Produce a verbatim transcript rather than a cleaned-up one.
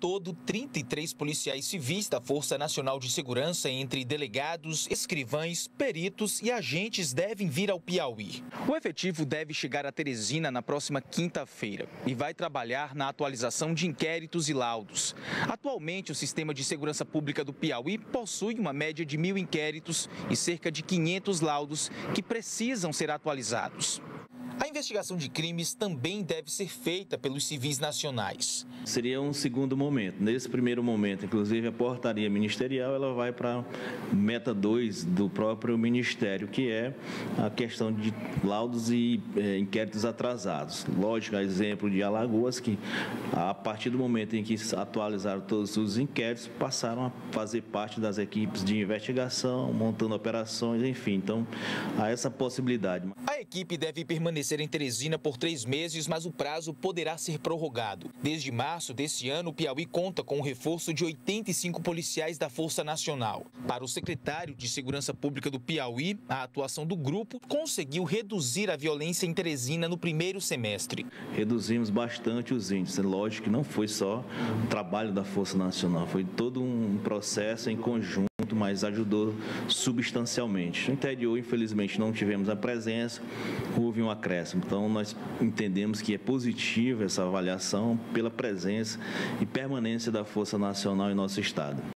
todo, trinta e três policiais civis da Força Nacional de Segurança, entre delegados, escrivães, peritos e agentes, devem vir ao Piauí. O efetivo deve chegar a Teresina na próxima quinta-feira e vai trabalhar na atualização de inquéritos e laudos. Atualmente, o Sistema de Segurança Pública do Piauí possui uma média de mil inquéritos e cerca de quinhentos laudos que precisam ser atualizados. A investigação de crimes também deve ser feita pelos civis nacionais. Seria um segundo momento. Nesse primeiro momento, inclusive, a portaria ministerial ela vai para meta dois do próprio Ministério, que é a questão de laudos e é, inquéritos atrasados. Lógico, a exemplo de Alagoas, que a partir do momento em que atualizaram todos os inquéritos, passaram a fazer parte das equipes de investigação, montando operações, enfim. Então, há essa possibilidade. A equipe deve permanecer em Teresina por três meses, mas o prazo poderá ser prorrogado. Desde março desse ano, o Piauí conta com o reforço de oitenta e cinco policiais da Força Nacional. Para o secretário de Segurança Pública do Piauí, a atuação do grupo conseguiu reduzir a violência em Teresina no primeiro semestre. Reduzimos bastante os índices. Lógico que não foi só o trabalho da Força Nacional, foi todo um processo em conjunto, mas ajudou substancialmente. No interior, infelizmente, não tivemos a presença, houve um acréscimo. Então, nós entendemos que é positiva essa avaliação pela presença e permanência da Força Nacional em nosso estado.